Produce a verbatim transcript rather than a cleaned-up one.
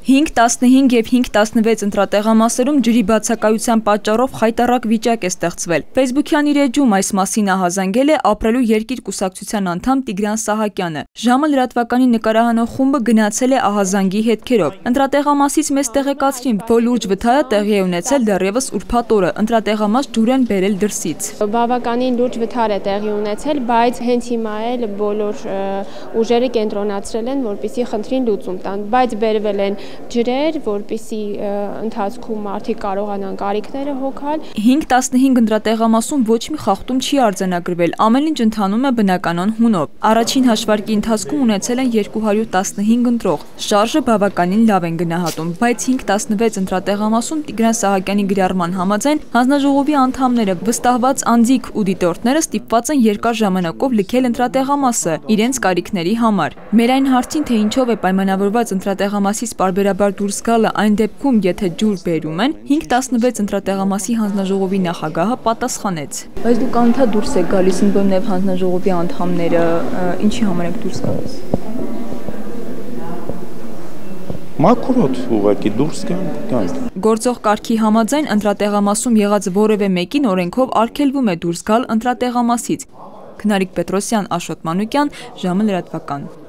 հինգ տասնհինգ և հինգ տասնվեց ընտրատեղամասերում ջրի բացակայության պատճառով խայտառակ վիճակ է ստեղծվել։ Facebook-յան իր էջում այս մասին ահազանգել է Ապրելու երկիր կուսակցության անդամ Տիգրան Սահակյանը։ Ժամը լրատվականի նկարահանող խումբը գնացել է ահազանգի հետքերով։ Ընտրատեղամասից մեզ տեղեկացրին, որ լուրջ վթարը տեղի է ունեցել դեռևս ուրբաթ օրը, ընտրատեղամաս ջուր են բերել դրսից։ Բավականին լուրջ վթար է տեղի ունեցել, բայց հենց հիմա էլ բոլոր ուժերը կենտրոնացրել են, որպեսզի խնդրին լուծում տան, բայց բերվել են ջրեր, որպեսզի ընթացքում մարդիկ կարողանան կարիքները հոգալ։ հինգ տասնհինգ ընտրատեղամասում ոչ մի խախտում չի արձանագրվել, ամեն ինչ ընթանում է բնականon հունով։ Առաջին հաշվարկի ընթացքում ունեցել են երկու հարյուր տասնհինգ ընտրող, շարժը բավականին լավ են գնահատում, բայց հինգ տասնվեց ընտրատեղամասում Տիգրան Սահակյանի գրառման համաձայն հանձնաժողովի անդամները, վստահված անձիկ ու դիտորդները ստիպված են երկար ժամանակով լքել ընտրատեղամասը իրենց կարիքների համար։ Մեր այն հարցին, թե ինչով է պայմանավորված ընտրատեղամասից պարբերաբար դուրս գալը այն դեպքում, եթե ջուր բերում են, հինգ տասնվեց ընտրատեղամասի հանձնաժողովի նախագահը պատասխանեց։ Բայց դուք անդադ դուրս եք գալիս, ընդդեմ նաև հանձնաժողովի անդամները, ինչի համար եք դուրս գալիս։ Մաքրոտ ուղղակի դուրս գանք։ Գործող կարգի համաձայն ընտրատեղամասում եղած որևէ մեկին օրենքով արգելվում է դուրս գալ ընտրատեղամասից։ Քնարիկ Պետրոսյան, Աշոտ Մանուկյան, ժամը լրատվական։